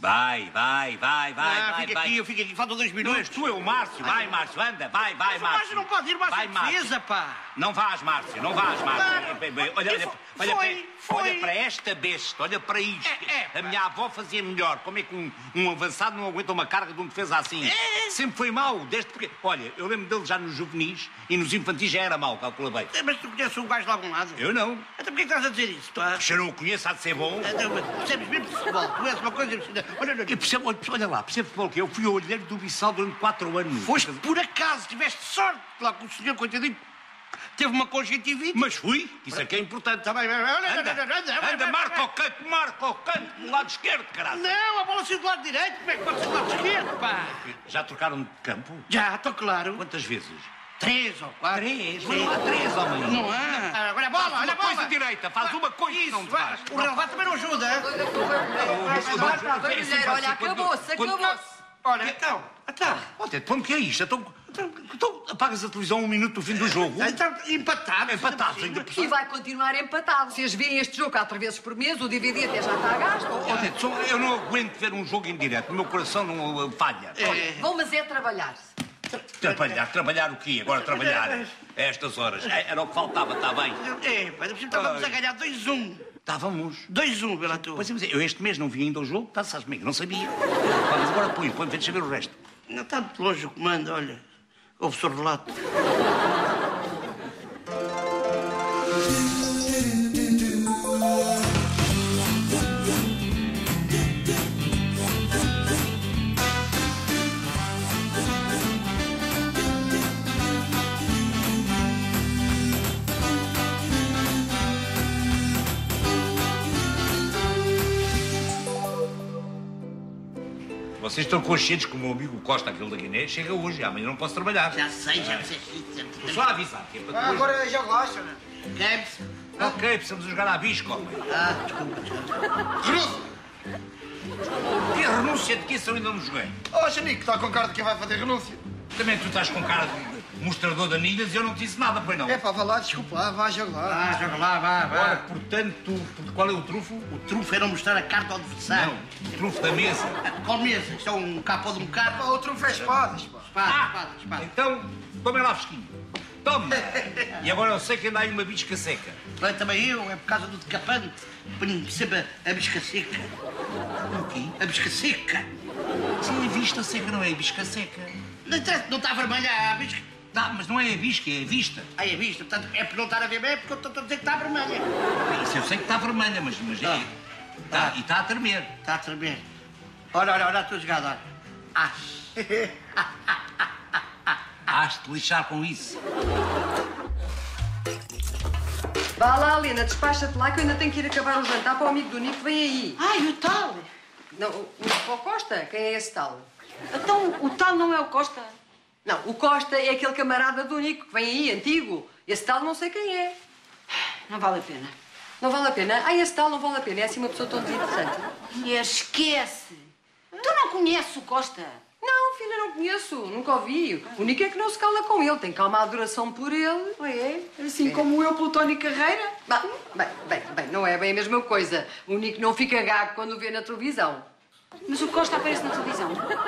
Vai. Fica aqui, eu fico aqui. Faltam 2 minutos. Não és tu, é o Márcio. Vai, Márcio, anda. Vai, Márcio. Márcio. Não pode ir mais à defesa, pá. Não vás, Márcio, não vás, Márcio. Olha para esta besta, olha para isto. A minha avó fazia melhor. Como é que um avançado não aguenta uma carga de um defesa assim? Sempre foi mau, desde porque... Olha, eu lembro dele já nos juvenis e nos infantis já era mau, calcula bem. Mas tu conheces um gajo de algum lado? Eu não. Então porquê que estás a dizer isso? Se eu não o conheço, há de ser bom. Percebes mesmo de futebol? Tu és uma coisa... Eu percebo, olha lá, percebo futebol que eu fui o olheiro do Bissau durante 4 anos. Foste por acaso, tiveste sorte lá com o senhor, coitadinho. Teve uma conjuntivite. Mas fui. Isso é que é importante. Também. Anda, marca o canto do lado esquerdo, caralho. Não, a bola saiu do lado direito. Como é que pode ser do lado esquerdo, pá? Já trocaram de campo? Já, estou claro. Quantas vezes? 3 ou 4. 3? Mas não há 3, homem. Não há. Agora a bola, olha a bola. Coisa direita, faz uma coisa que não te faz. O relevado também não ajuda. Olha, acabou-se. Olha, então. Olha, como que é isto? Então apagas a televisão 1 minuto do fim do jogo. Então, empatados. Empatados ainda por cima. E vai continuar empatado. Vocês veem este jogo 4 vezes por mês, o DVD até já está a gasto. Eu não aguento ver um jogo em direto. O meu coração não falha. Vão, mas é trabalhar. Trabalhar o quê? Agora trabalhar a estas horas. Era o que faltava, está bem. Mas estávamos a ganhar 2-1. Estávamos. 2-1 pela tua. Pois é, eu este mês não vi ainda o jogo, tá, sabes comigo, não sabia. Mas agora põe, deixa eu ver o resto. Não está muito longe o comando, olha. Ouve o seu relato. Vocês estão conscientes que o meu amigo Costa, aquele da Guiné, chega hoje, amanhã não posso trabalhar. Já sei. Estou só a avisar. Que é para depois... Agora já gosto, né? Games. Ok, precisamos jogar à bisca, homem. Desculpa. Renúncia! Que renúncia de que isso eu ainda não joguei? Oh, Xanico, está com cara de quem vai fazer renúncia. Também tu estás com cara de mostrador de anilhas e eu não te disse nada, pois não? É pá, vá lá, desculpa lá, vá, joga lá. Joga lá, vá. Agora, portanto, qual é o trunfo? O trunfo era mostrar a carta ao adversário. Não, o trunfo da mesa. Qual mesa? Isto é um capo de um carro. Pá, o trunfo é espadas, pá. Espada. Então, tome lá fresquinho. Toma! E agora eu sei que anda aí uma bisca seca. Bem, também eu, é por causa do decapante. Ponho sempre a bisca seca. O quê? A bisca seca. Sim, a vista seca, não é a bisca seca. Não interessa, não está vermelha a bisca. Não, mas não é a bisca, é a vista. Aí a vista, portanto, é por não estar a ver bem, é porque eu estou a dizer que está vermelha. Isso eu sei que está vermelha, mas é. Tá, e está a tremer. Está a tremer. Olha a tua jogada, olha. Has-te lixar com isso. Vá lá, Helena, despacha-te lá que eu ainda tenho que ir acabar o jantar para o amigo do Nico que vem aí. Ai, o tal? Não, o Costa? Quem é esse tal? Então, o tal não é o Costa? Não, o Costa é aquele camarada do Nico que vem aí, antigo. Esse tal não sei quem é. Não vale a pena. Não vale a pena? Ah, esse tal não vale a pena. É assim uma pessoa tão desinteressante. Mulher, esquece. Tu não conheces o Costa? Não, filha, não conheço. Nunca ouvi. O Nico é que não se cala com ele. Tem calma a adoração por ele. É? Assim como eu pelo Tony Carreira? Bem, não é bem a mesma coisa. O Nico não fica gago quando o vê na televisão. Mas o Costa aparece na televisão?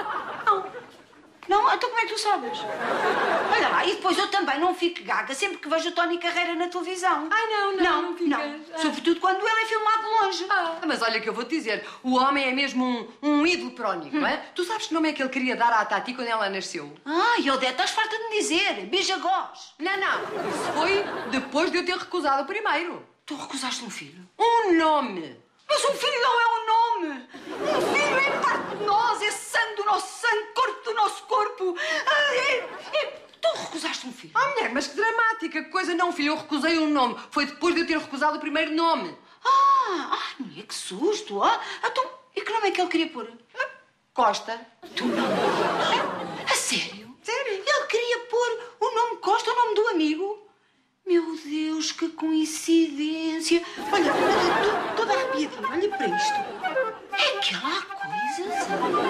Não, então como é que tu sabes? Olha lá, e depois eu também não fico gaga sempre que vejo o Tony Carreira na televisão. Ai, não ficas. Sobretudo quando ele é filmado de longe. Mas olha que eu vou-te dizer, o homem é mesmo um ídolo para o Nico, não é? Tu sabes que nome é que ele queria dar à Tati quando ela nasceu? Odete, estás farta de me dizer. Beija-gós. Não. Isso foi depois de eu ter recusado o primeiro. Tu recusaste um filho? Um nome. Mas um filho não é um nome. Um filho é parte de nós, é sangue do nosso sangue, corpo do nosso corpo. Tu recusaste um filho? Oh, mulher, mas que dramática, que coisa não, filho. Eu recusei um nome. Foi depois de eu ter recusado o primeiro nome. Mulher, que susto. Então, e que nome é que ele queria pôr? Costa. Tu não me A sério? Sério? Ele queria pôr o nome Costa, o nome do amigo? Meu Deus, que coincidência. Olha, toda arrepiadinha, olha para isto. É que lá há coisas.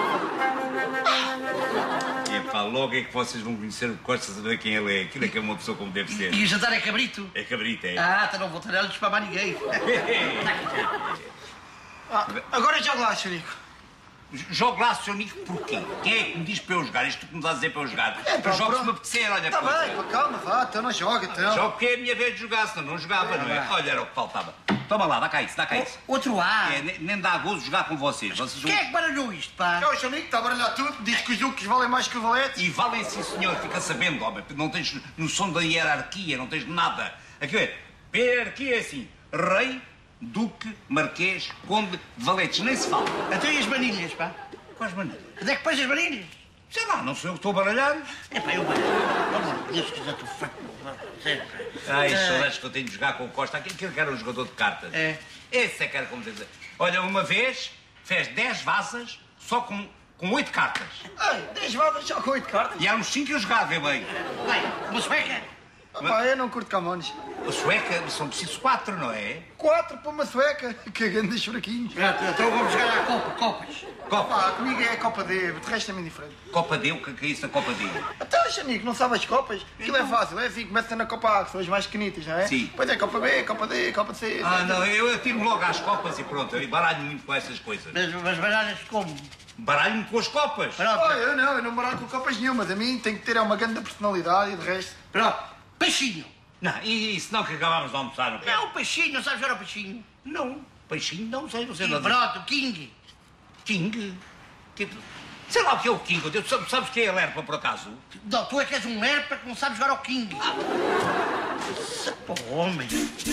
Epá, logo é que vocês vão conhecer o Costa, saber quem ele é. Aquilo é que é uma pessoa como deve ser. E o jantar é cabrito? É cabrito, é. Então não vou ter a despamar ninguém. Agora joga lá, Xanico. Jogo lá, Sr. Nico, porquê? Quem é que me diz para eu jogar? Isto que me estás a dizer para eu jogar? pá, Eu jogo se pronto. me apetecer, olha. Tá bem, pá, calma, vá, então não joga, então. Jogo porque é a minha vez de jogar, senão não jogava, não é? Olha, era o que faltava. Toma lá, dá cá isso, dá cá isso. Outro A. É, nem dá gozo jogar com vocês. Quem é que baralhou isto, pá? É o Xanico, está a baralhar tudo, diz que os duques valem mais que os valetes. E valem, sim, senhor, fica sabendo, homem. Não tens noção da hierarquia, não tens nada. Aqui é, hierarquia é assim, rei, duque, marquês, conde, valetes, nem se fala. Então e as manilhas, pá? Quais maneiras? Onde é que pões as manilhas? Sei lá, não sou eu que estou a baralhar. É pá, eu baralho. Vamos, Deus que já estou fraco. Sério, pá. Ai, saudades que eu tenho de jogar com o Costa. Aquele que era um jogador de cartas. É. Esse é que era como dizer. Olha, uma vez fez 10 vasas só com 8 cartas. Ai, 10 vadas só com 8 cartas. E eram os 5 que eu jogava, vê bem. Vai, uma sueca. Pá, eu não curto Camões. A sueca são precisos 4, não é? 4 para uma sueca, cagando dos fraquinhos. Pronto, então vamos jogar à Copa, Copas. Copa. Pá, comigo é Copa D, de resto é-me indiferente. Copa D, o que é isso da Copa D? Então, Xanico, não sabe as copas? Aquilo é fácil, é assim, começa na Copa A, que são as mais pequenitas, não é? Sim. Depois é Copa B, Copa D, Copa C. Ah, não, eu atiro logo às copas e pronto. Eu baralho muito com essas coisas. Mas baralhas como? Baralho-me com as copas. Pronto, Oh, eu não baralho com copas nenhumas. A mim tem que ter uma grande personalidade e de resto. pronto. Peixinho. Não, e se não que acabámos de almoçar, não quero? Não, peixinho, não sabes jogar o peixinho? Não, peixinho, não sei, não sei E nada. pronto, King. King? Sei lá o que é o King. Sabes quem é a Lerpa, por acaso? Não, tu é que és um lerpa que não sabes jogar ao King. Pô, homem.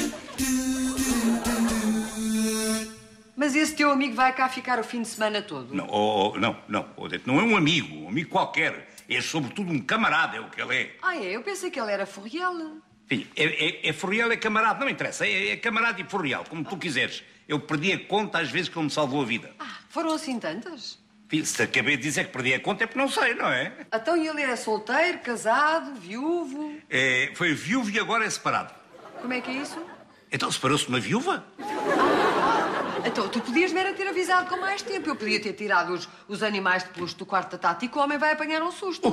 Mas esse teu amigo vai cá ficar o fim de semana todo? Não, não, Odete, não é um amigo qualquer. É sobretudo um camarada, é o que ele é. Ah, é? Eu pensei que ele era Forriel. Filho, é Forriel, é camarada, não me interessa. É camarada e Forriel, como tu quiseres. Eu perdi a conta às vezes que ele me salvou a vida. Ah, foram assim tantas? Filho, se acabei de dizer que perdi a conta é porque não sei, não é? Então ele era solteiro, casado, viúvo? Foi viúvo e agora é separado. Como é que é isso? Então separou-se de uma viúva? Então, tu podias-me era ter avisado com mais tempo. Eu podia ter tirado os animais de peluche do quarto da Tati e o homem vai apanhar um susto.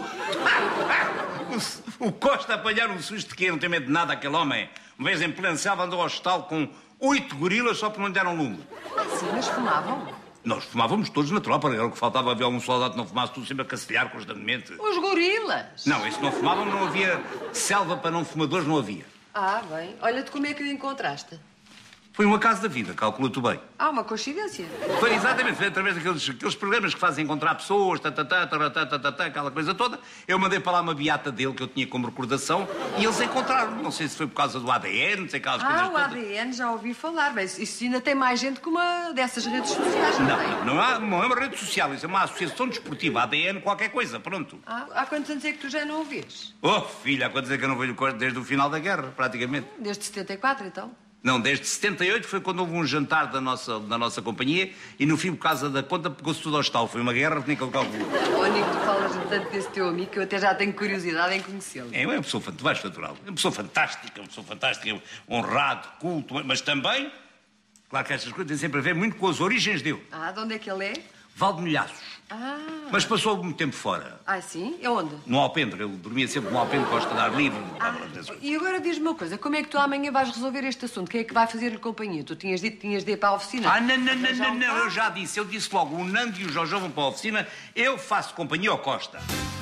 O Costa apanhar um susto de quê? Não tem medo de nada aquele homem. Uma vez em plena selva andou ao hospital com 8 gorilas só porque não lhe deram lume. Ah, sim, mas fumavam. Nós fumávamos todos na tropa. Era o que faltava, havia algum soldado que não fumasse, tudo sempre a cacilhar constantemente. Os gorilas. Não, isso não fumavam, não havia selva para não fumadores, não havia. Ah, bem. Olha-te como é que o encontraste. Foi um acaso da vida, calcula-te bem. Ah, uma coincidência. Foi exatamente, foi através daqueles programas que fazem encontrar pessoas, aquela coisa toda. Eu mandei para lá uma beata dele que eu tinha como recordação e eles encontraram. Não sei se foi por causa do ADN, não sei aquelas coisas Ah, o todas. ADN, já ouvi falar. Mas isso ainda tem mais gente que uma dessas redes sociais, não tem? Não é uma rede social, isso é uma associação desportiva, ADN qualquer coisa, pronto. Ah, há quantos anos é que tu já não o vês? Oh, filha, há quanto dizer que eu não vejo o Costa desde o final da guerra, praticamente. Desde 74, então? Não, desde 78 foi quando houve um jantar da nossa companhia e no fim, por causa da conta, pegou-se tudo ao estalo. Foi uma guerra que nem aquele cálculo. Oh, Nico, tu falas tanto desse teu amigo que eu até já tenho curiosidade em conhecê-lo. É uma pessoa, tu vais faturá-lo. É uma pessoa fantástica, honrado, culto, mas também, claro que estas coisas têm sempre a ver muito com as origens dele. Ah, de onde é que ele é? Valdemilhaços. Ah. Mas passou algum tempo fora. Ah, sim? É onde? No Alpendre. Ele dormia sempre no Alpendre, gosta de ar livre. E agora diz-me uma coisa, como é que tu amanhã vais resolver este assunto? Quem é que vai fazer-lhe companhia? Tu tinhas dito que tinhas de ir para a oficina. Ah, não, eu já disse. Eu disse logo, o Nando e o Jojo vão para a oficina, eu faço companhia ao Costa.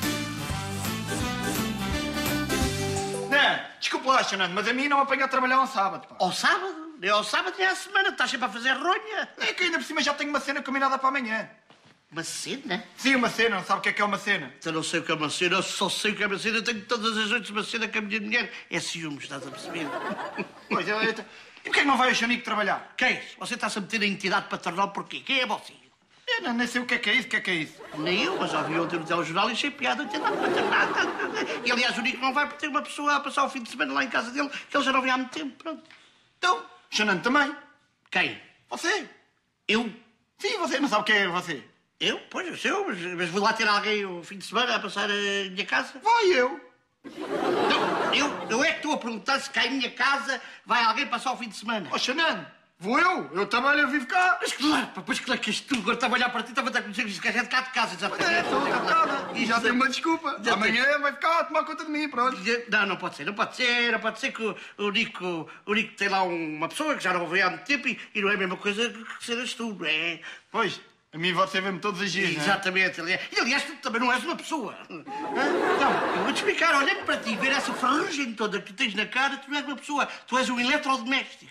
Não, desculpa lá, Xanando, mas a mim não me apanha a trabalhar ao sábado, pá. Ao sábado? Nem ao sábado nem à semana. Estás sempre a fazer ronha. É que ainda por cima já tenho uma cena combinada para amanhã. Uma cena? Sim, uma cena, não sabe o que é uma cena? Eu não sei o que é uma cena, eu só sei o que é uma cena. Eu tenho todas as noites uma cena com a minha mulher. É ciúmes, estás a perceber? Pois, e porquê é que não vai o Xanico trabalhar? Quem? Você está-se a meter a entidade patronal porquê? Quem é você? Eu nem sei o que é isso, o que é isso? Nem eu, mas já vi ontem no telejornal e achei piada a entidade patronal. E aliás, o Nico não vai porque tem uma pessoa a passar o fim de semana lá em casa dele que ele já não vê há muito tempo. Pronto. Então, Xanando também. Quem? Você. Eu? Sim, você não sabe o que é você. Eu? Pois, eu sei, mas vou lá ter alguém o fim de semana a passar a minha casa? Vai eu. Não, eu é que estou a perguntar se cá em minha casa vai alguém passar o fim de semana. Ó, Xanando, vou eu. Eu trabalho, eu vivo cá. Mas claro, pá, pois claro que és tu. Agora estava a olhar para ti, estava a conhecer que isto é de cá de casa, já É, estou tratada. E já tenho uma desculpa. Já Amanhã vai ficar a tomar conta de mim, pronto. Não pode ser, não pode ser que o Nico tem lá uma pessoa que já não vê há muito tempo e não é a mesma coisa que seres tu, não é? Pois, A mim você vê-me todos os dias, não é? Exatamente. E aliás, tu também não és uma pessoa. Não, eu vou-te explicar. Olhando para ti, ver essa ferrugem toda que tu tens na cara, tu não és uma pessoa. Tu és um eletrodoméstico.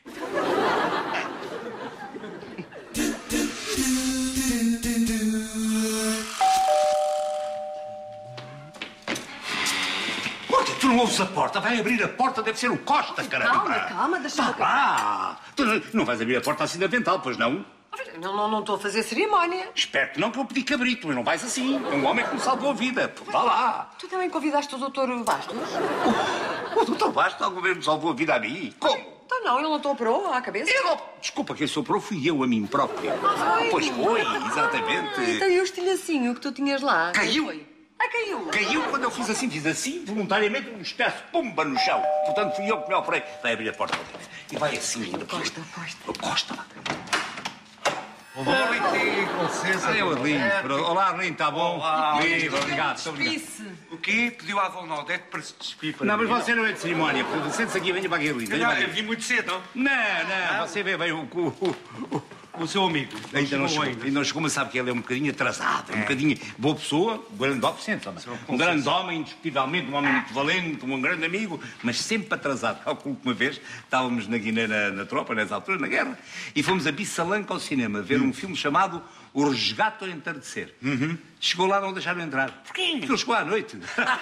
Tu não ouves a porta? Vai abrir a porta, deve ser o Costa, caramba. Calma, deixa-me acabar. Ah, tu não vais abrir a porta assim de avental, pois não? Não estou a fazer cerimónia. Espero que não, que eu pedi cabrito, mas não vais assim. É um homem que me salvou a vida. Vá lá. Tu também convidaste o doutor Bastos? O doutor Bastos alguma vez me salvou a vida a mim? Como? Então não, ele não te operou à cabeça? Desculpa, quem soprou fui eu a mim próprio. foi? Pois foi, exatamente. Então e o estilhacinho que tu tinhas lá? Caiu. Foi? Ah, caiu. Caiu quando eu fiz assim, voluntariamente, um espécie de pomba no chão. Portanto, fui eu que me operei. Vai abrir a porta. E vai assim. Costa. Costa. Olá, com licença. Eu ali. Olá, Arlindo, está bom? Viva, obrigado. Muito obrigado. O quê? Pediu à avó Odete para se despir para Não, mas mim, você não é de cerimónia. Sente-se aqui e venha para aqui, Arlindo. Não, eu vim muito cedo, não? Não, você veio O seu amigo. Ainda não chegou, mas sabe que ele é um bocadinho atrasado. É um bocadinho boa pessoa, um grande homem, um grande homem, indiscutivelmente, um homem muito valente, um grande amigo, mas sempre atrasado. Calculo que uma vez estávamos na Guiné na tropa, nessa altura, na guerra, e fomos a Bissalanca ao cinema ver um filme chamado O Resgate ao Entardecer. Chegou lá, não deixaram entrar. Porquê? Porque ele chegou à noite.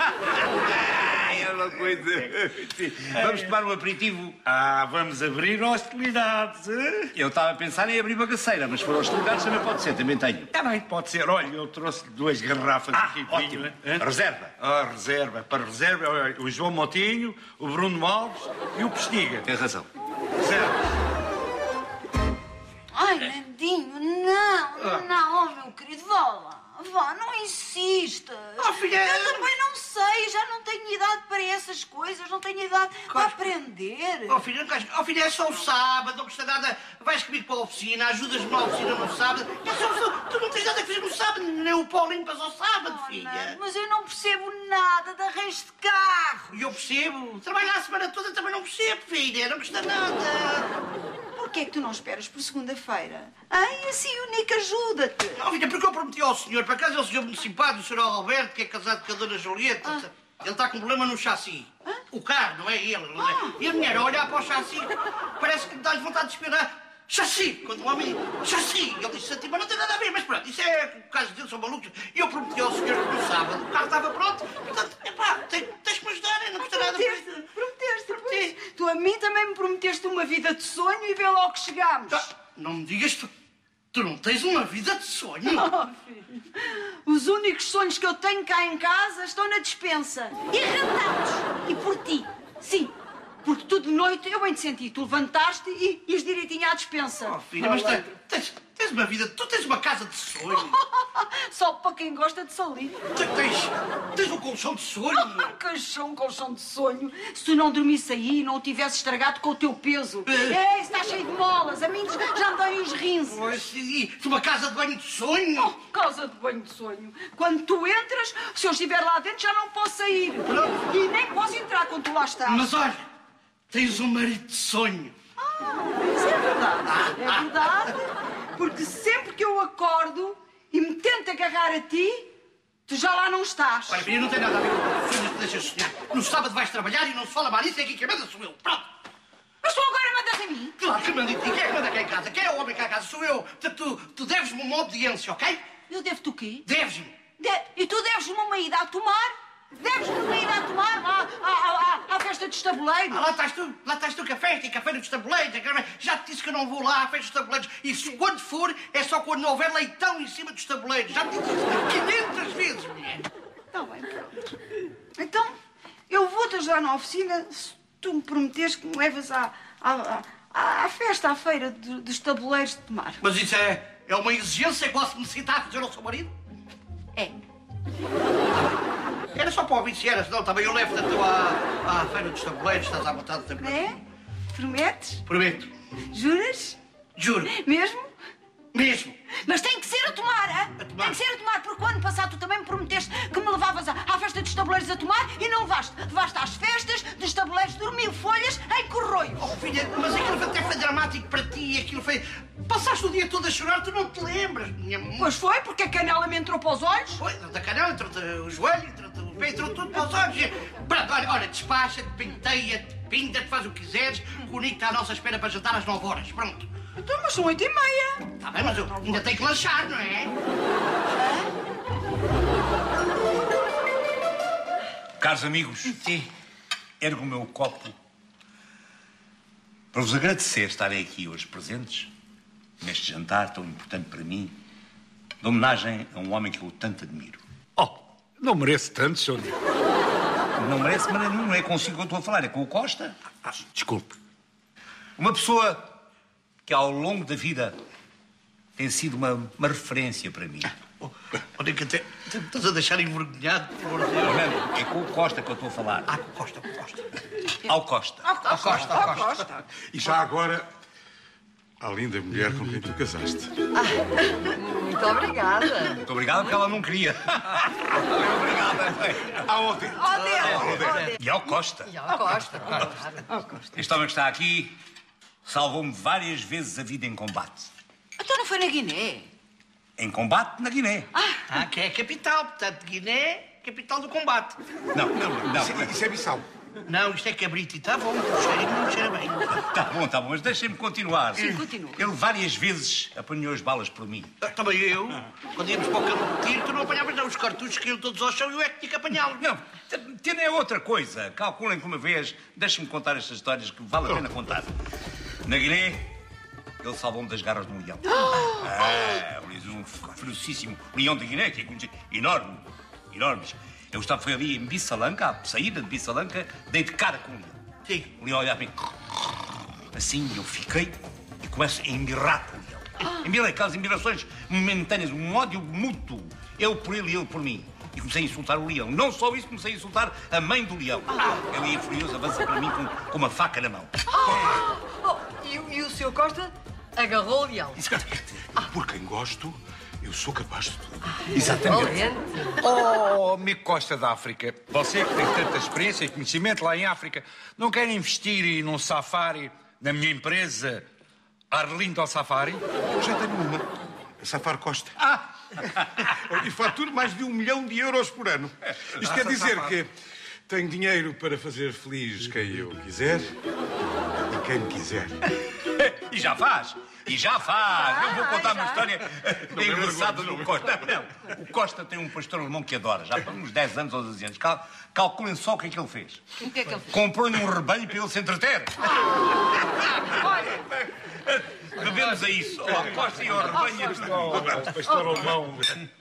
É uma coisa. Vamos tomar um aperitivo. Vamos abrir hostilidades. Eu estava a pensar em abrir bagaceira, mas se for hostilidades também pode ser, também tenho. Está bem, pode ser. Olha, eu trouxe 2 garrafas aqui. Ótimo. Reserva. Reserva. Para reserva, o João Motinho, o Bruno Alves e o Pestiga. Tem razão. Reserva. Ai, Nandinho, não, oh, meu querido, vá lá. Vá, não insistas. Oh, filha... Eu também não sei, já não tenho idade para essas coisas, não tenho idade para aprender. Oh, filha, é só o sábado, não custa nada. Vais comigo para a oficina, ajudas-me na oficina no sábado. Tu não tens nada a fazer no sábado, nem o pó limpas ao sábado, filha. Nando, mas eu não percebo nada de arranjo de carro. E eu percebo. Trabalhar a semana toda também não percebo, filha. Não custa nada. Porquê é que tu não esperas por segunda-feira? Ai, assim o Nico ajuda-te. Não, filha, porque eu prometi ao senhor, por acaso é o senhor muito simpático, o senhor Alberto, que é casado com a dona Julieta. Ele está com um problema no chassi. O carro, não é ele. Não é? E a mulher a olhar para o chassi, parece que dá-lhe vontade de esperar. Chassi! Quando o homem... Chassi! Ele disse assim, mas não tem nada a ver, mas pronto, isso é o caso deles, são malucos. E eu prometi ao senhor que no sábado o carro estava pronto. Portanto, epá, tens que me ajudar, não custa nada. Prometeste, pois. Tu a mim também me prometeste uma vida de sonho e vê logo que chegámos. Não me digas, tu não tens uma vida de sonho. Oh, filho. Os únicos sonhos que eu tenho cá em casa estão na despensa. E rentados. E por ti. Sim. Porque tu de noite, eu bem te senti, tu levantaste e ias direitinho à despensa. Oh, filha, mas tens uma vida, tu tens uma casa de sonho. Só para quem gosta de salir. Tens um colchão de sonho. Colchão de sonho. Se tu não dormisse aí e não o tivesse estragado com o teu peso. É, está cheio de molas. A mim já me dão os rins. Pois, e uma casa de banho de sonho. Casa de banho de sonho. Quando tu entras, se eu estiver lá dentro, já não posso sair. E nem posso entrar quando tu lá estás. Mas olha, tens um marido de sonho. Isso é verdade. É verdade. Porque sempre que eu acordo e me tento agarrar a ti, tu já lá não estás. Olha, filha, não tem nada a ver com sonhos que deixas sonhar. No sábado vais trabalhar e não se fala mais nisso, é aqui que manda sou eu. Pronto. Mas tu agora mandas a mim? Claro que manda em ti. Quem é que manda cá em casa? Quem é o homem cá em casa? Sou eu. Portanto, tu deves-me uma obediência, ok? Eu devo-te o quê? Deves-me. E tu deves-me uma ida a tomar? Deves-me uma ida a tomar à festa dos tabuleiros? Lá estás tu com a festa e com a feira dos tabuleiros. Já te disse que eu não vou lá à festa dos tabuleiros. E se quando for, é só quando não houver leitão em cima dos tabuleiros. Já te disse isso 500 vezes, mulher. Está bem, pronto. Então, eu vou-te ajudar na oficina se tu me prometeres que me levas à festa, à feira dos tabuleiros de tomar. Mas isso é uma exigência que posso necessitar fazer ao seu marido? É. Era só para ouvir se era, senão também eu levo-te à feira dos tabuleiros, estás à vontade sempre. É? Prometes? Prometo. Juras? Juro. Mesmo? Mesmo. Mas tem que ser a tomar, hein? A tomar? Tem que ser a tomar, porque o ano passado tu também me prometeste que me levavas à festa dos tabuleiros a tomar e não levaste. Levaste às festas dos tabuleiros de 1000 folhas em Corroio. Oh, filha, mas aquilo até foi dramático para ti, aquilo foi... Passaste o dia todo a chorar, tu não te lembras, minha mãe. Pois foi, porque a canela me entrou para os olhos. Foi, da canela, entrou-te o joelho, entrou-te o pé, entrou tudo para os olhos. Pronto, olha, despacha-te, penteia-te, pinta-te, faz o que quiseres. O Nico está à nossa espera para jantar às 9 horas. Pronto. Então, mas são 8h30. Está bem, mas eu ainda tenho que lanchar, não é? Caros amigos, Sim. ergo o meu copo para vos agradecer estarem aqui hoje presentes, neste jantar tão importante para mim, de homenagem a um homem que eu tanto admiro. Oh, não merece tanto, Sr. Nico. Não merece, mas não é consigo que eu estou a falar, é com o Costa. Desculpe. Uma pessoa que ao longo da vida tem sido uma referência para mim. Olha que até estás a deixar envergonhado, por favor. Não, é com o Costa que eu estou a falar. Ah, Costa, Costa. Ao Costa. Ao Costa, ao Costa. E já agora, a linda mulher com quem tu casaste. Muito obrigada. Muito obrigado, porque ela não queria. Obrigado. Ao Odete. E ao Costa. E ao Costa, claro. Ao Costa. Este homem que está aqui salvou-me várias vezes a vida em combate. Então não foi na Guiné? Em combate na Guiné. Ah, que é a capital, portanto, Guiné, capital do combate. Não. Isso é Bissau. Não, isto é cabrito e está bom, o cheirinho não cheira bem. Tá bom, mas deixem-me continuar. Sim, continua. Ele várias vezes apanhou as balas por mim. Também eu, quando íamos para o campo de tiro, tu não apanhavas não, os cartuchos caíam todos ao chão e eu é que tinha que apanhá-los. Não, tendo é outra coisa. Calculem que uma vez, deixem-me contar estas histórias que vale a pena contar. Na Guiné, ele salvou-me das garras de um leão. Um ferocíssimo leão da Guiné, que é conhecido, enormes. Eu foi ali em Bissalanca, à saída de Bissalanca, dei de cara com o leão. Sim. O leão olhava para mim. Assim, eu fiquei e começo a embirrar com o leão. Embirrei aquelas embirrações momentâneas, um ódio mútuo. Eu por ele e ele por mim. E comecei a insultar o leão. Não só isso, comecei a insultar a mãe do leão. Ele ia furioso, avança para mim com uma faca na mão. E o Sr. Costa agarrou o leão. Por quem gosto, eu sou capaz de tudo. Exatamente. Oh, amigo Costa da África, você que tem tanta experiência e conhecimento lá em África, não quer investir num safari na minha empresa Arlindo ao Safari? Eu já tenho uma. A Safari Costa. E faturo mais de 1 milhão de euros por ano. Isto quer dizer que tenho dinheiro para fazer feliz quem eu quiser e quem me quiser. E já faz. Eu vou contar uma história engraçada do Costa. Não, o Costa tem um pastor alemão que adora, já há uns 10 anos ou 12 anos. Calculem só o que é que ele fez. O que é que ele fez? Comprou-lhe um rebanho para ele se entreter. Bebemos a isso. Ao Costa e ao rebanho. Pastor alemão.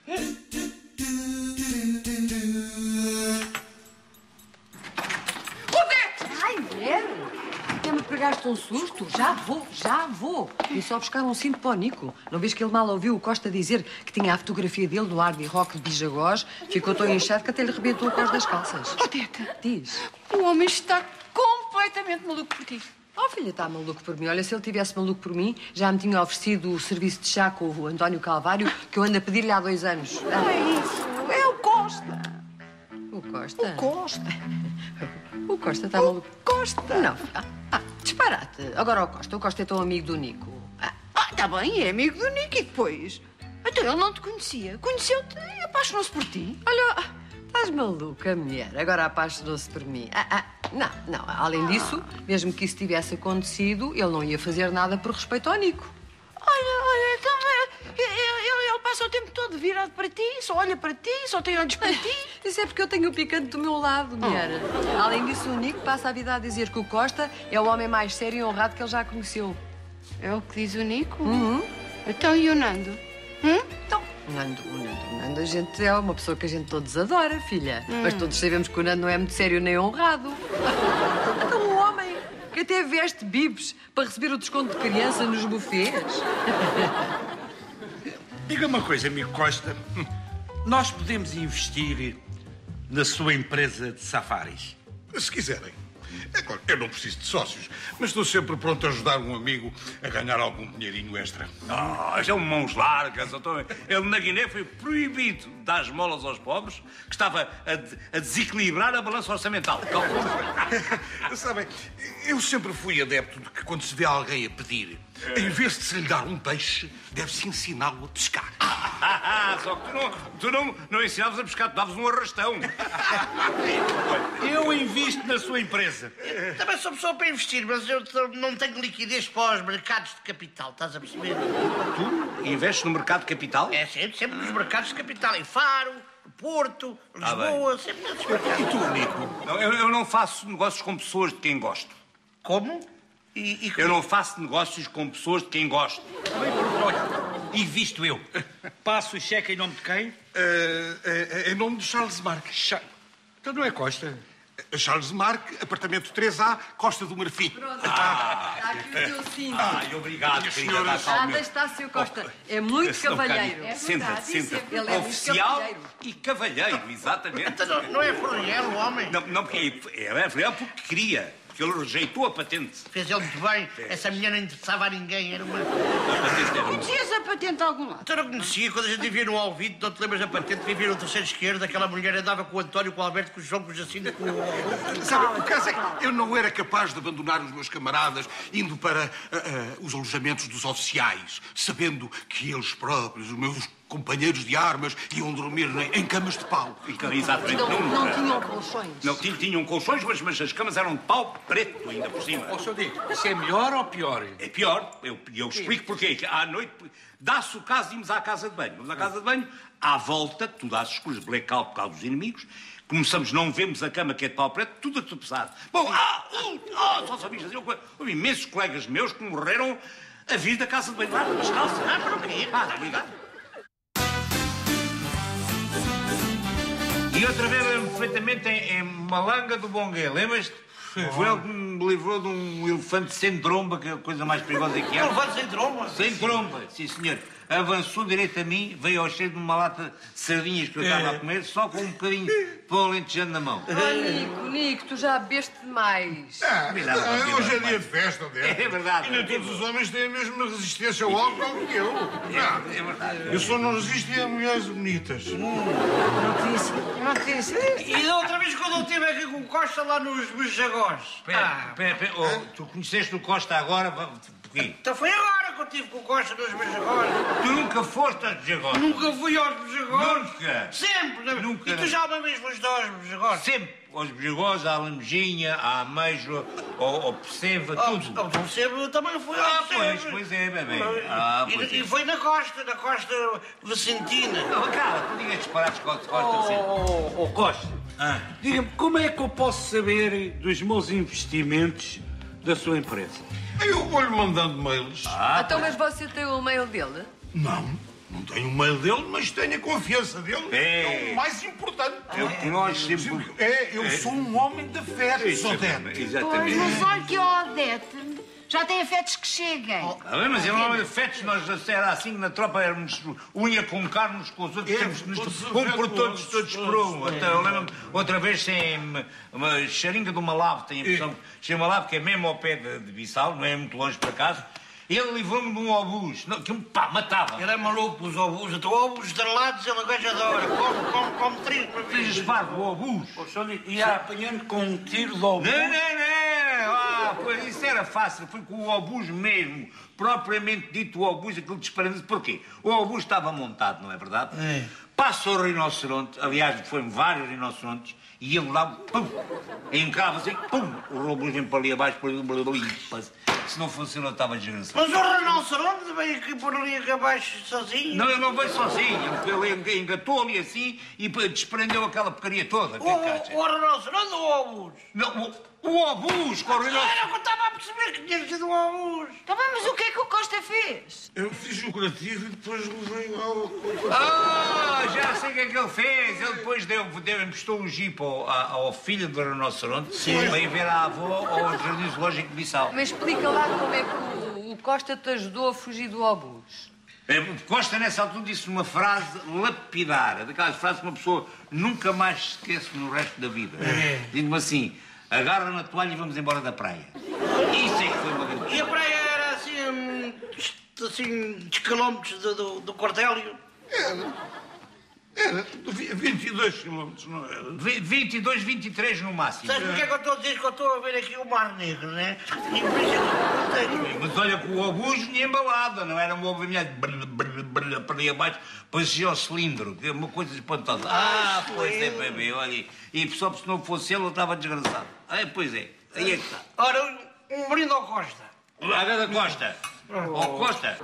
Ai, mulher! Até me pegaste um susto. Já vou. E só buscar um cinto para o Nico. Não vês que ele mal ouviu o Costa dizer que tinha a fotografia dele no Hard Rock de Bijagós? Ficou tão inchado que até lhe rebentou o cós das calças. Odete, Diz. o homem está completamente maluco por ti. Oh, filha, está maluco por mim. Olha, se ele tivesse maluco por mim, já me tinha oferecido o serviço de chá com o António Calvário, que eu ando a pedir-lhe há 2 anos. Não é isso, é o Costa. O Costa? O Costa. O Costa está maluco. Costa. Não, disparate. Agora o Costa é tão amigo do Nico. Está bem, é amigo do Nico e depois? Então ele não te conhecia. Conheceu-te e apaixonou-se por ti. Olha, estás maluca, mulher. Agora apaixonou-se por mim. Não. Além disso, mesmo que isso tivesse acontecido, ele não ia fazer nada por respeito ao Nico. Olha, então ele passa o tempo todo virado para ti, só olha para ti, só tem olhos para ti. Isso é porque eu tenho o picante do meu lado, mulher. Além disso, o Nico passa a vida a dizer que o Costa é o homem mais sério e honrado que ele já conheceu. É o que diz o Nico? Então, e o Nando? Então, o Nando, a gente é uma pessoa que a gente todos adora, filha. Mas todos sabemos que o Nando não é muito sério nem honrado. Então, um homem que até veste bibs para receber o desconto de criança nos bufês. Diga uma coisa, amigo Costa. Nós podemos investir na sua empresa de safaris? Se quiserem. É claro, eu não preciso de sócios, mas estou sempre pronto a ajudar um amigo a ganhar algum dinheirinho extra. São mãos largas. Ele na Guiné foi proibido de dar esmolas aos pobres, que estava a desequilibrar a balança orçamental. Sabem, eu sempre fui adepto de que quando se vê alguém a pedir, Em vez de se lhe dar um peixe, deve-se ensiná-lo a pescar. Só que tu não ensinavas a pescar, tu davas um arrastão. Eu invisto na sua empresa. Também sou pessoa para investir, mas eu não tenho liquidez para os mercados de capital, estás a perceber? Tu investes no mercado de capital? É sempre nos mercados de capital. Em Faro, Porto, Lisboa, sempre nesses mercados. E tu, Nico? Não, eu não faço negócios com pessoas de quem gosto. Como? Eu não faço negócios com pessoas de quem gosto. Invisto eu. Passo o cheque em nome de quem? Em nome de Charles Marques. Então não é Costa. Charles Marques, apartamento 3A, Costa do Marfim. Pronto, está aqui o teu cinto. Ai, obrigado, querida. Nada está, Sr. Costa. É muito cavalheiro. Senta-te, senta-te. Ele é muito Oficial cavalheiro. e cavalheiro, exatamente. Então não é Floriano, o homem? Não, porque é porque queria. Porque ele rejeitou a patente. Fez ele muito bem. Essa mulher não interessava a ninguém. Era uma... Conhecias a patente a algum lado? Então não conhecia. Quando a gente vivia no Alvito, não te lembras da patente? Vivia no terceiro esquerdo. Aquela mulher andava com o António, com o Alberto, com o João, com o Jacinto, com o... Sabe, o caso é que eu não era capaz de abandonar os meus camaradas indo para os alojamentos dos oficiais, sabendo que eles próprios, os meus companheiros de armas, iam dormir em camas de pau. Exatamente. Não tinham colchões. Não, tinham colchões, mas as camas eram de pau preto ainda por cima. Ó, Sr. Dico, isso é melhor ou pior? É pior. Eu explico porquê. Que à noite dá-se o caso de irmos à casa de banho. Vamos à casa de banho, à volta, tudo às escuras, blackout por causa dos inimigos. Começamos, não vemos a cama que é de pau preto, tudo a pesado. Bom, só sabias dizer uma coisa. Houve imensos colegas meus que morreram a vir da casa de banho lá, nas calças. Para o quê? Obrigado. E outra vez lembro perfeitamente em Malanga do Bongué, lembras-te? Foi ele que me livrou de um elefante sem tromba, que é a coisa mais perigosa que há. Um elefante sem tromba? Sem tromba, sim senhor. Avançou direito a mim, veio ao cheio de uma lata de sardinhas que eu estava a comer, só com um bocadinho de pão alentejano na mão. Nico, tu já bebeste demais. Hoje é dia de festa, não é? É verdade. E nem todos os homens têm a mesma resistência ao álcool que eu. É verdade. Eu só não resisto a mulheres bonitas. Não te disse. E da outra vez quando eu estive aqui com o Costa lá nos Bejagós. Espera, tu conheceste o Costa agora? Porquê? Então foi agora que eu estive com o Costa nos Bejagós. Tu nunca foste aos Bejagós? Nunca fui aos Bejagós. Nunca? Sempre. Nunca. E tu já uma vez foste aos Bejagós? Sempre. Aos Bejagós, à Lamejinha, à Ameijoa, ao Perceba, tudo. Ao Perceba também fui ao Perceba. Pois é, bebê. E foi na costa Vicentina. Cara, tu digas disparados Costa sempre. Costa, diga-me, como é que eu posso saber dos meus investimentos da sua empresa? Eu vou-lhe mandando mails. Então, mas você tem o mail dele? Não tenho o mail dele, mas tenho a confiança dele. É o mais importante. Nós sempre... Eu sou um homem de fé, Odete. Pois, mas olha que a Odete já tem afetos que cheguem. Mas ele não é afetos, nós era assim na tropa, éramos unha com carne uns com os outros, temos um por todos por um. Então, eu lembro-me outra vez sem uma xaringa de uma lave, tenho a impressão que uma lave que é mesmo ao pé de Bissau, não é muito longe para casa. Ele livrou-me de um obus, que me matava. Ele é maluco, os obus. Então, obus estrelados, ele gajo adora. Come três para ver. Tens espargo, o obus. E apanhando com um tiro de obus? Não. Pois isso era fácil. Foi com o obus mesmo. Propriamente dito o obus, aquilo disparando. Porquê? O obus estava montado, não é verdade? Passa o rinoceronte. Aliás, foram vários rinocerontes. E ele lá, pum, encrava assim, pum. O obus vem para ali abaixo, para ali. Se não funciona, eu estava desgraçado. Mas o rinoceronte veio aqui por ali abaixo sozinho? Não, ele não veio sozinho. Ele engatou ali assim e desprendeu aquela porcaria toda. O rinoceronte ou o obus? Não, o obus com o rinoceronte. Era que eu estava a perceber que tinha sido o obus. Tá bem, mas o que é que o Costa fez? Eu fiz um curativo e depois levei ao... Já sei o que é que ele fez. Ele depois emprestou um jipe ao filho do rinoceronte para ir ver a avó ao Jardim Zoológico de Bissau. Mas explica lá como é que o Costa te ajudou a fugir do obus. Costa, nessa altura, disse uma frase lapidar, daquelas frases que uma pessoa nunca mais se esquece no resto da vida. Diz-me assim, agarra na toalha e vamos embora da praia. Isso é que foi uma grande... E a praia era assim, 10 quilómetros do quartel? Era era 22 quilómetros, não era? 22, 23 no máximo. Sabes porque é que eu estou a dizer que eu estou a ver aqui o Mar Negro, né? E por isso é que eu tenho. Mas olha que o obuso tinha embalada, não era um movimento para ali abaixo, parecia o cilindro, que é uma coisa espantosa. Ah, pois é, bebê, olha. E só se não fosse ele, eu estava desgraçado. Ah, pois é, aí é que está. Ora, um brinde ao Costa. Olha da Costa. Ó Costa.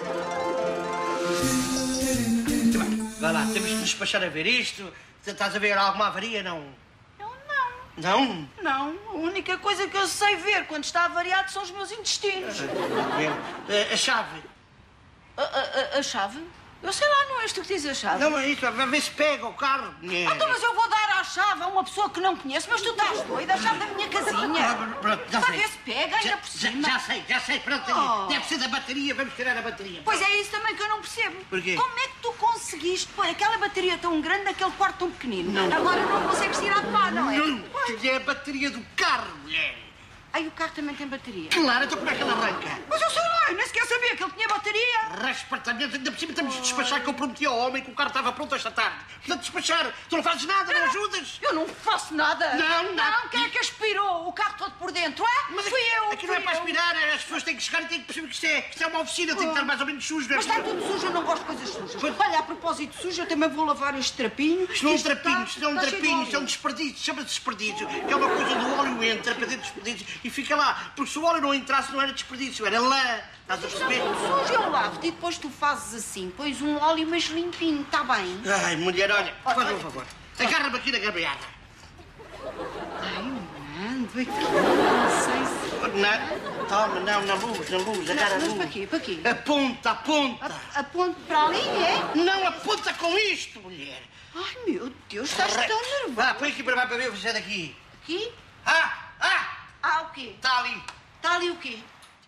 Vai lá, temos de despachar a ver isto. Estás a ver alguma avaria, não? Não? Não, a única coisa que eu sei ver quando está avariado são os meus intestinos. A chave. A chave? Eu sei lá, não és tu que tens a chave? Não, mas isso, vai ver se pega o carro. Então, mas eu vou dar a chave a uma pessoa que não conheço, mas tu estás doida, a chave da minha casinha. Pronto, já Para sei. ver se pega, ainda por cima. Já sei, pronto. Oh. Deve ser da bateria, vamos tirar a bateria. Pois é isso também que eu não percebo. Porquê? Como é que tu conseguiste pôr aquela bateria tão grande naquele quarto tão pequenino? Não. Agora não consegues tirar de lá, não é? Não, é a bateria do carro, mulher. Ai, o carro também tem bateria. Claro, então como é que ele arranca? Mas eu sei lá, eu nem sequer sabia que ele tinha bateria. Raspartamento, ainda por cima temos de despachar que eu prometi ao homem que o carro estava pronto esta tarde. Portanto, despachar. Tu não fazes nada, não ajudas. Eu não faço nada. Não. Quem é que aspirou o carro todo por dentro, é? Mas Fui eu. aqui não é para aspirar, as pessoas têm que chegar e têm que perceber que isto é uma oficina, tem que estar mais ou menos sujo. Mas está tudo sujo, eu não gosto de coisas sujas. Olha, a propósito de sujo, eu também vou lavar este trapinho. Isto não é um trapinho, está isto não é um cheio de trapinho, óleo. isto é um desperdício, chama-se desperdício. É uma coisa do óleo entra para dentro do desperdício e fica lá. Porque se o óleo não entrasse, não era desperdício, era lã. Estás a perceber? Sujo eu lavo-te e depois tu fazes assim, pões um óleo mais limpinho, está bem? Ai, mulher, olha, faz um favor. Agarra-me aqui na gabeada. Ai, mando aqui, não sei se... Não, toma, não, na luz, agarra a Mas luz. para quê, para quê? Aponta. Aponto para ali, é? Não aponta com isto, mulher. Ai, meu Deus, estás tão nervoso. Vá, põe aqui para baixo para ver o que é daqui. Aqui? Ah, O quê? está ali. Está ali o quê?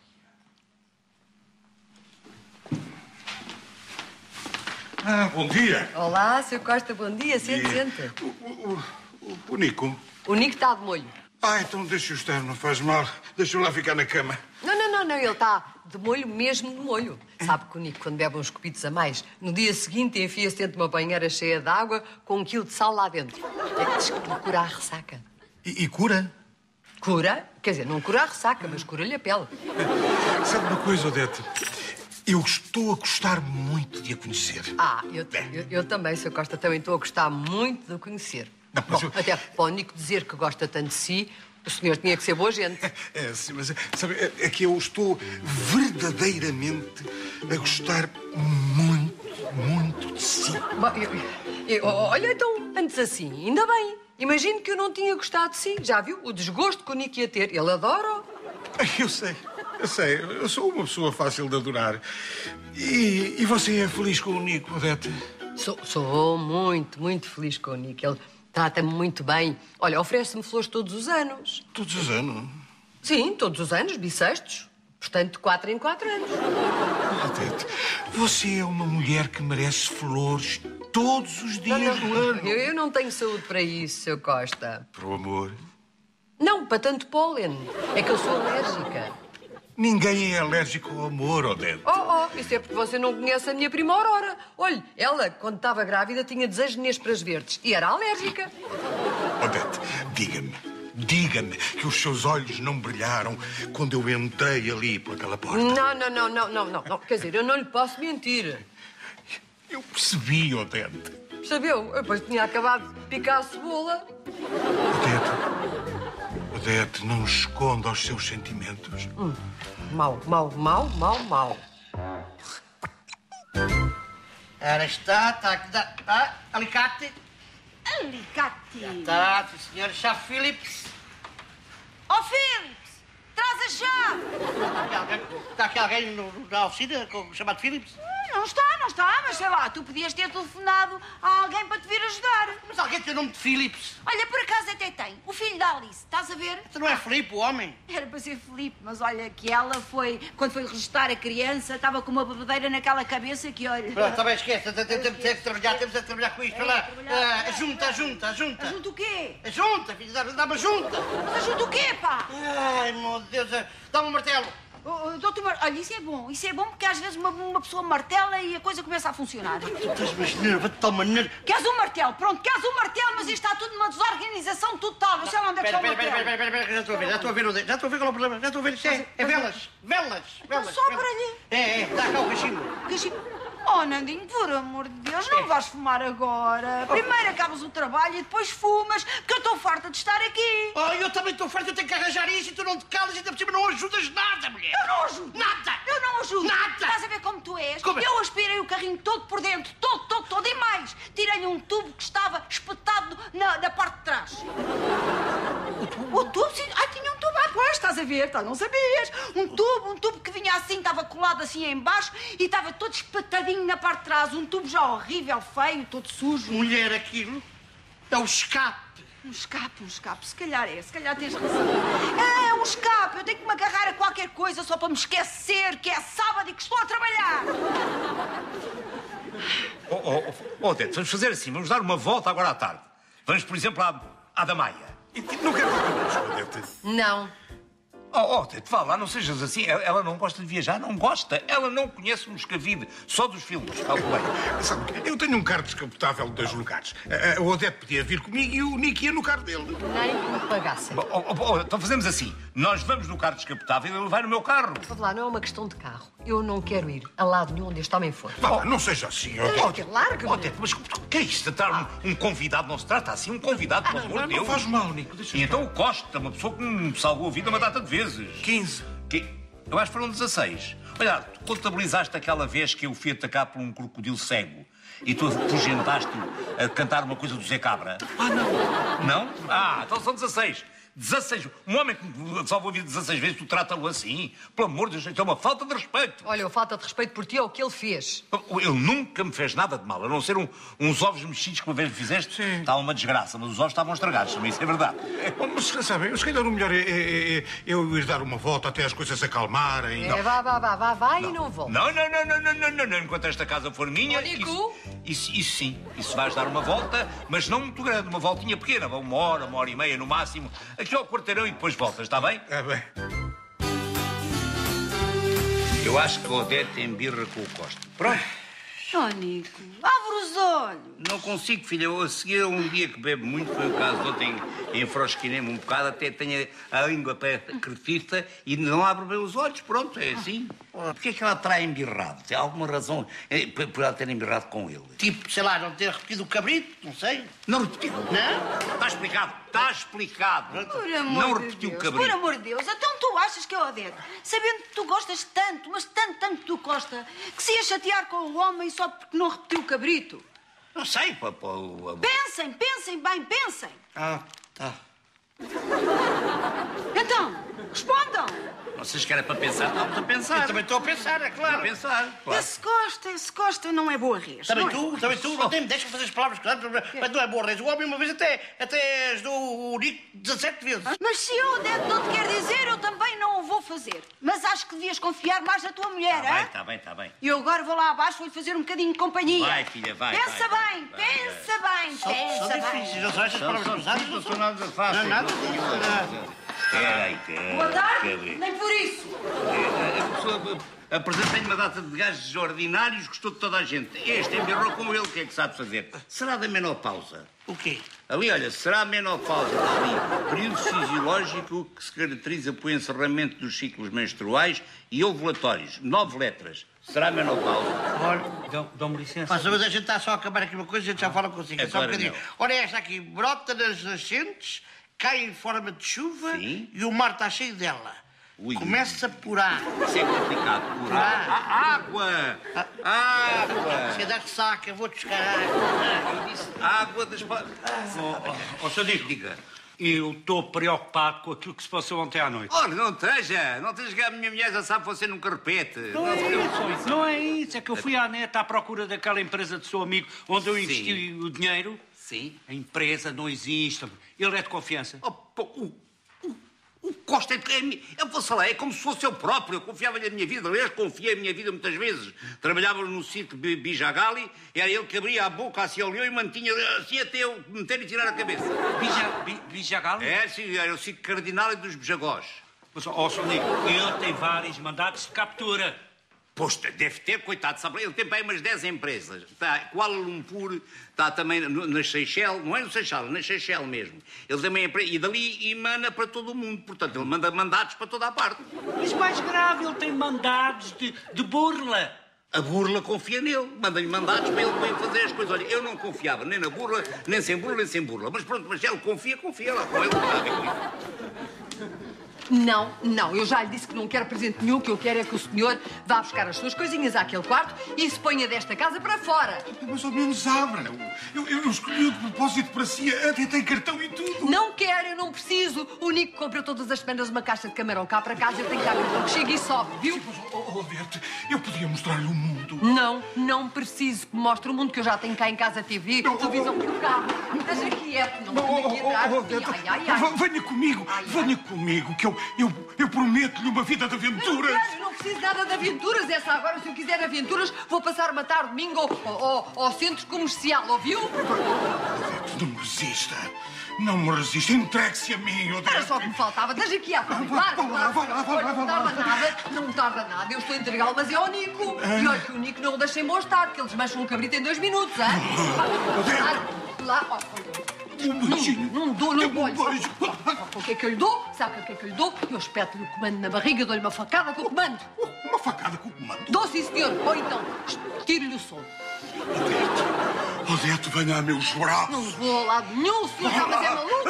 Bom dia. Olá, Sr. Costa, bom dia. Sente. O Nico. O Nico está de molho. Então deixa-o estar, não faz mal. Deixa-o lá ficar na cama. Não, ele está de molho mesmo de molho. Sabe que o Nico, quando bebe uns copitos a mais, no dia seguinte enfia-se dentro de uma banheira cheia de água com 1 quilo de sal lá dentro. Diz que lhe cura a ressaca. E cura? Cura? Quer dizer, não cura a ressaca, mas cura-lhe a pele. Sabe uma coisa, Odete? Eu estou a gostar muito de a conhecer. Eu também, Sr. Costa, também estou a gostar muito de o conhecer. Não, mas eu... Até para o Nico dizer que gosta tanto de si, o senhor tinha que ser boa gente. Sim, mas sabe, é que eu estou verdadeiramente a gostar muito de si. Olha, então, antes assim, ainda bem. Imagino que eu não tinha gostado de si. Já viu o desgosto que o Nico ia ter? Ele adora. Eu sei. Eu sou uma pessoa fácil de adorar. E você é feliz com o Nico, Odete? Sou muito feliz com o Nico. Ele trata-me muito bem. Olha, oferece-me flores todos os anos. Todos os anos? Sim, todos os anos, bissextos. Portanto, de 4 em 4 anos. Odete, você é uma mulher que merece flores todos os dias do ano. Eu não tenho saúde para isso, Sr. Costa. Para o amor? Não, para tanto pólen. É que eu sou alérgica. Ninguém é alérgico ao amor, Odete. Isso é porque você não conhece a minha prima Aurora. Olhe, ela, quando estava grávida, tinha desejos de nésperas verdes e era alérgica. Odete, diga-me que os seus olhos não brilharam quando eu entrei ali por aquela porta. Não. Quer dizer, eu não lhe posso mentir. Eu percebi, Odete. Percebeu? Eu depois tinha acabado de picar a cebola. Odete, não esconda os seus sentimentos. Mau. Ora está aqui. Alicate. Alicate. Está, sim, senhor. Chave Phillips. Ó, Philips, traz a chave. Está aqui alguém na oficina chamado Phillips? Não está, mas sei lá, tu podias ter telefonado a alguém para te vir ajudar. Mas alguém tem o nome de Phillips? Olha, por acaso até tem. O filho da Alice, estás a ver? Então não é Filipe, o homem? Era para ser Filipe, mas olha que ela foi... Quando foi registrar a criança, estava com uma babadeira naquela cabeça que, olha... Pronto, também esquece. Temos a trabalhar com isto. Vai lá. A junta. A junta o quê? A junta, filho, dá uma junta. Mas a junta o quê, pá? Ai, meu Deus. Dá-me um martelo. Doutor, olha, isso é bom porque às vezes uma pessoa martela e a coisa começa a funcionar. Tu estás mais nerva de tal maneira... Queres um martelo? Pronto, queres um martelo, mas isto está tudo numa desorganização total. Não sei onde é que está o martelo. Pera, já estou a ver, já estou a ver qual é o problema, já estou a ver, isto é velas. Então sobra-lhe. Dá cá o cachimbo. Oh, Nandinho, por amor de Deus, não vais fumar agora. Primeiro acabas o trabalho e depois fumas, porque eu estou farta de estar aqui. Oh, eu também estou farta, eu tenho que arranjar isso e tu não te calas e ainda por cima não ajudas nada, mulher. Eu não ajudo. Nada. Eu não ajudo. Nada. Estás a ver como tu és? Como é? Eu aspirei o carrinho todo por dentro, todo e mais. Tirei-lhe um tubo que estava espetado na parte de trás. O tubo? Sim. Ai, tinha um tubo. Ah, pois, estás a ver? Não sabias. Um tubo que vinha assim, estava colado assim em baixo e estava todo espetadinho na parte de trás. Um tubo já horrível, feio, todo sujo. Mulher, aquilo é o escape. Um escape. Se calhar tens razão. É um escape. Eu tenho que me agarrar a qualquer coisa só para me esquecer que é sábado e que estou a trabalhar. Odete, vamos fazer assim, vamos dar uma volta agora à tarde. Vamos, por exemplo, à da Maia. Não quero ir connosco, Odete. Não. Odete, vá lá, não sejas assim. Ela não gosta de viajar, não gosta. Ela não conhece o Moscavide, só dos filmes. Sabe, eu tenho um carro descapotável de 2 lugares. A Odete podia vir comigo e o Nick ia no carro dele. Nem que me pagassem. Então fazemos assim. Nós vamos no carro descapotável e ele vai no meu carro. Vamos lá, não é uma questão de carro. Eu não quero ir a lado nenhum onde este homem for. Vá lá, não seja assim, Odete. Larga-me. Odete, mas o que é isto? Um convidado não se trata assim? Um convidado, pelo amor de Deus. Não faz mal, Nico. E então o Costa, uma pessoa que me salvou a vida uma data de vezes. 15. Eu acho que foram 16. Olha, tu contabilizaste aquela vez que eu fui atacar por um crocodilo cego e tu afugentaste-o a cantar uma coisa do Zé Cabra? Não. Não? Então são 16. 16. Um homem que me salvou a vida 16 vezes, tu trata-o assim? Pelo amor de Deus, isso é uma falta de respeito. Olha, a falta de respeito por ti é o que ele fez. Ele nunca me fez nada de mal, a não ser uns ovos mexidos que uma vez me fizeste. Sim. Estava uma desgraça, mas os ovos estavam estragados, também isso é verdade. Mas, sabem, se calhar o melhor é eu ir dar uma volta até as coisas se acalmarem. Vá e não volta. Não. Enquanto esta casa for minha... Nico? Isso sim. Isso vais dar uma volta, mas não muito grande, uma voltinha pequena. Uma hora e meia no máximo. Aqui ao quarteirão e depois voltas, está bem? É bem. Eu acho que a Odete tem birra com o Costa. Pronto. Oh, Nico, abre os olhos. Não consigo, filha. Eu a seguir um dia que bebo muito, foi o caso de ontem, enfrosquinei-me um bocado, até tenho a língua percretista e não abro bem os olhos. Pronto, é assim. Porquê é que ela terá embirrado? Tem alguma razão por ela ter embirrado com ele? Tipo, sei lá, não ter repetido o cabrito, não sei. Não repetiu. Não? Está explicado. Está explicado. Por amor Não de repetiu o Deus, cabrito. por amor de Deus. Então tu achas que é Odete, sabendo que tu gostas tanto, mas tanto do Costa, que se ia chatear com o homem só porque não repetiu o cabrito? Não sei, Pensem bem, pensem. Tá. Então, respondam. Vocês querem para pensar, estamos a pensar. Eu também estou a pensar, é claro. A pensar, claro. Esse Costa não é boa res. Também não é? tu, não me deixas fazer as palavras claras, mas não é boa res. O homem uma vez até ajudou o Nico 17 vezes. Mas se a Odete não te quer dizer, eu também não o vou fazer. Mas acho que devias confiar mais na tua mulher, hein? Está bem. E eu agora vou lá abaixo, vou-lhe fazer um bocadinho de companhia. Vai, filha, vai. Pensa vai. bem, pensa bem. São difíceis, não são estas palavras cruzadas? Não são nada fáceis. Não é nada. Peraí. Boa tarde, nem por isso. A pessoa apresenta-lhe uma data de gajos ordinários, gostou de toda a gente. Este embirrou com ele, o que é que sabe fazer? Será da menopausa? O quê? Ali, olha, será a menopausa, ali, período fisiológico que se caracteriza por encerramento dos ciclos menstruais e ovulatórios. 9 letras. Será a menopausa? Olha, Dão-me licença. mas a gente está só a acabar aqui uma coisa e a gente já fala consigo. É Só um claro, bocadinho. não. Olha esta aqui, brota nas nascentes, cai em forma de chuva Sim. e o mar está cheio dela. Ui. Começa por A. Isso é complicado. Por água! Água! Se é da ressaca, vou-te buscar água. Água das... Ó, Sr. Nico, Diga. eu estou preocupado com aquilo que se passou ontem à noite. Olha, não esteja que a minha mulher já sabe você nunca repete. Não é isso, é que eu fui à net à procura daquela empresa do seu amigo onde eu investi o dinheiro. Sim. A empresa não existe. Ele é de confiança. O Costa eu vou falar, é como se fosse eu próprio. Eu confiava-lhe a minha vida. Aliás, confiei a minha vida muitas vezes. Trabalhava no circo Bijagali, era ele que abria a boca assim ao leão e mantinha assim até eu meter e tirar a cabeça. Bijagal? É, sim, era o circo cardinal dos Bijagós. Mas, Sr. Nico, ele tem vários mandatos de captura. Poxa, deve ter, coitado, sabe? Ele tem bem umas 10 empresas. Está Kuala Lumpur, está também nas Seychelles, não é no Seychelles, nas Seychelles mesmo. Ele também e dali emana para todo o mundo. Portanto, ele manda mandados para toda a parte. Mas mais grave, ele tem mandados de burla. A burla confia nele. Manda-lhe mandados para ele fazer as coisas. Olha, eu não confiava nem na burla, nem sem burla, nem sem burla. Mas pronto, mas ele confia lá com ele. Não está a ver com isso. Não, eu já lhe disse que não quero presente nenhum. O que eu quero é que o senhor vá buscar as suas coisinhas àquele quarto e se ponha desta casa para fora. Mas ao menos abra. Eu escolhi de propósito para si, até tem cartão e tudo. Não quero, eu não preciso. O Nico compra todas as semanas uma caixa de camarão cá para casa. Eu tenho cá cartão que chega e sobe, viu? Mas, Odete, eu podia mostrar-lhe o mundo. Não preciso que mostre o mundo que eu já tenho cá em casa, TV, televisão e o carro. Esteja quieto, não ande aqui atrás. Ai. Venha comigo, que eu prometo-lhe uma vida de aventuras. Não preciso nada de aventuras. Essa agora, se eu quiser aventuras, vou passar uma tarde domingo ao centro comercial, ouviu? Odete, não me resista. Entregue-se a mim, Odete. Era só que me faltava. Esteja quieto. Vai lá. Não tarda nada. Eu estou a entregá-lo, mas é ao Nico. E olha que o Nico não o deixei mostrar, que ele desmancha um cabrito em 2 minutos, hein? Lá, Um beijinho. Não dou. O que é que eu lhe dou? Sabe o que é que eu lhe dou? Eu espeto-lhe o comando na barriga, dou-lhe uma facada com o comando. Uma facada com o comando? Dou, sim, senhor. Ou então, tiro-lhe o som. Odete, venha a meus braços. Não vou a lado nenhum, senhor. Mas é maluco.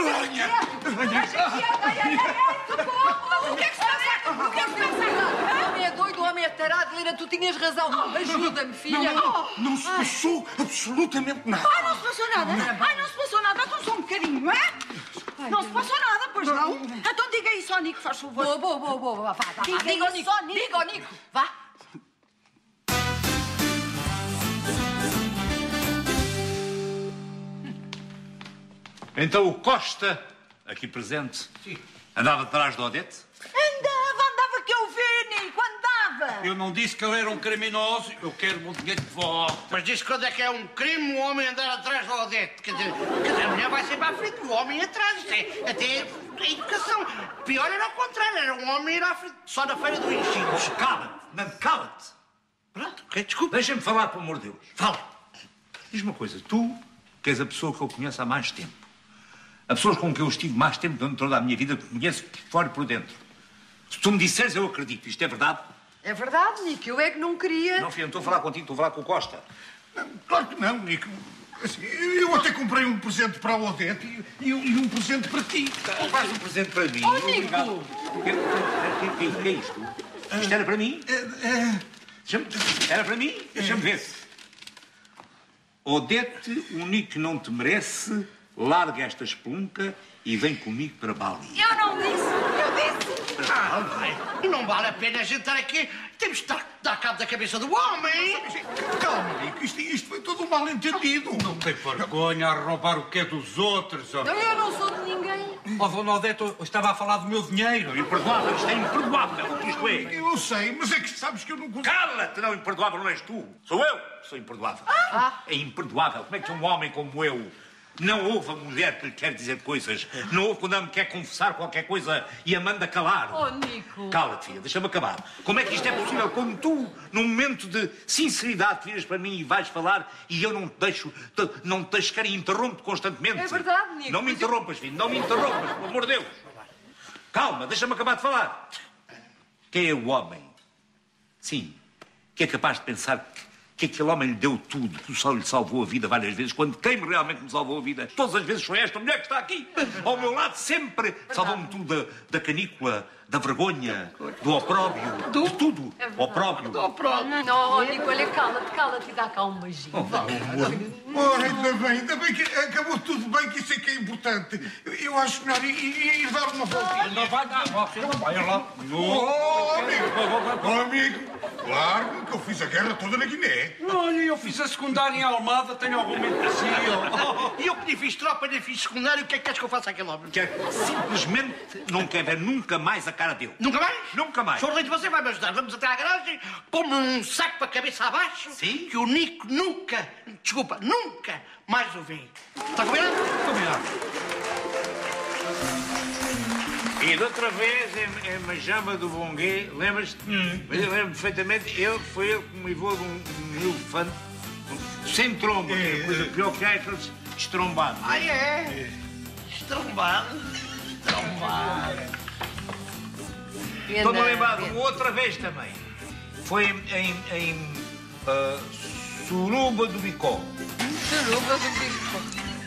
O que é que se passa? O homem é doido, o homem é tarado. Helena, tu tinhas razão. Ajuda-me, filha. Não se passou absolutamente nada. Não se passou nada? Não se passou nada. Então só um bocadinho, não é? Não se passou nada, pois não? Então diga isso ao Nico, faz favor. Vá. Diga isso ao Nico. Diga ao Nico. Vá. Então o Costa, aqui presente, andava atrás de Odete? Andava que eu vi, Nico, andava. Eu não disse que ele era um criminoso. Eu quero o meu dinheiro de volta. Mas diz que quando é que é um crime um homem andar atrás da Odete? Quer dizer, a mulher vai sempre à frente, o homem atrás. Isto é até a educação. Pior era ao contrário, era um homem ir à frente, só na feira do Enchidos. Cala-te. Pronto, ok, desculpa. Deixa-me falar, pelo amor de Deus. Fala. Diz-me uma coisa, tu, que és a pessoa que eu conheço há mais tempo, a pessoa com quem eu estive mais tempo durante toda a minha vida, que conheço por fora e por dentro, se tu me disseres, eu acredito. Isto é verdade? É verdade, Nico. Eu é que não queria. Não, filho, não estou a falar contigo, estou a falar com o Costa. Claro que não, Nico. Assim, eu até comprei um presente para a Odete e um presente para ti. Faz um presente para mim. Nico! O que é isto? Isto era para mim? Era para mim? Deixa-me ver. Odete, o Nico não te merece, larga esta espelunca e vem comigo para Bali. Eu não disse, eu disse. E não vale a pena a gente estar aqui. Temos de dar cabo da cabeça do homem. Calma, Nico. Isto foi todo um mal-entendido. Não tem vergonha a roubar o que é dos outros. Eu não sou de ninguém. Dona Odete, eu estava a falar do meu dinheiro. Imperdoável, isto é imperdoável. Isto é. Eu sei, mas é que sabes que eu não... Cala-te, não, imperdoável não és tu. Sou eu que sou imperdoável. É imperdoável. Como é que um homem como eu não ouve a mulher que lhe quer dizer coisas? Não ouve quando ela me quer confessar qualquer coisa e a manda calar? Oh, Nico. Cala-te, filha, deixa-me acabar. Como é que isto é possível quando tu, num momento de sinceridade, viras para mim e vais falar e eu não te deixo sequer e interrompo-te constantemente? É verdade, Nico. Não me interrompas, filho, não me interrompas, pelo amor de Deus. Calma, deixa-me acabar de falar. Quem é o homem? Sim, que é capaz de pensar que aquele homem lhe deu tudo, que só lhe salvou a vida várias vezes, quando quem realmente me salvou a vida, todas as vezes foi esta mulher que está aqui, ao meu lado, sempre salvou-me tudo da canícula, da vergonha, do opróbrio, de tudo. Opróbrio. Não, Nico, olha, cala-te e dá cá um beijinho. Ora, ainda bem que acabou tudo bem, que isso é que é importante. Eu acho melhor ir dar uma voltinha. Não vai dar, você não vai lá. Amigo, claro que eu fiz a guerra toda na Guiné. Olha, eu fiz a secundária em Almada, tenho algum empatia. E eu que nem fiz tropa, nem fiz secundário, o que é que queres que eu faça àquele homem? Que simplesmente não quer ver nunca mais a cara dele. Nunca mais? Nunca mais. Sr. Leite, você vai me ajudar. Vamos até à garagem, pôr-me um saco para a cabeça abaixo. Sim. Que o Nico nunca mais o vê. Está combinado? Combinado. E de outra vez, em Majamba do Bonguê, lembras-te? Mas eu lembro perfeitamente, foi ele que me levou de um elefante sem tromba, que é a coisa pior que há, é aqueles estrombados. Ah, é? Estrombado. Estou-me a lembrar de uma outra vez também. Foi em Suruba do Bicó. Suruba do Bicó.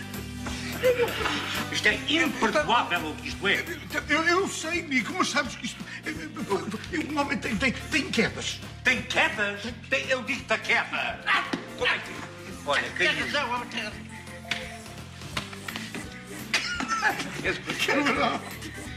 Isto é imperdoável o que isto é. Eu sei, Nico, mas sabes que isto... Um homem tem quedas. Tem quedas? Eu digo-te a queda. Como é que... Olha, Tem razão, vamos ter.